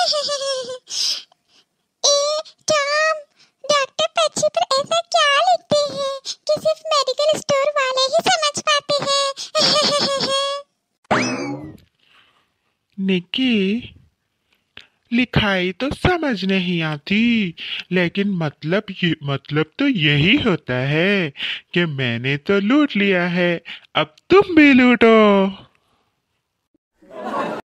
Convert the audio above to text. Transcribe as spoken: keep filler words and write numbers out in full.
ए Tom, doctor पर्ची पर ऐसा क्या लिखते हैं कि सिर्फ मेडिकल स्टोर वाले ही समझ पाते हैं? निकी, लिखाई तो समझ नहीं आती, लेकिन मतलब ये मतलब तो यही होता है कि मैंने तो लूट लिया है, अब तुम भी लूटो।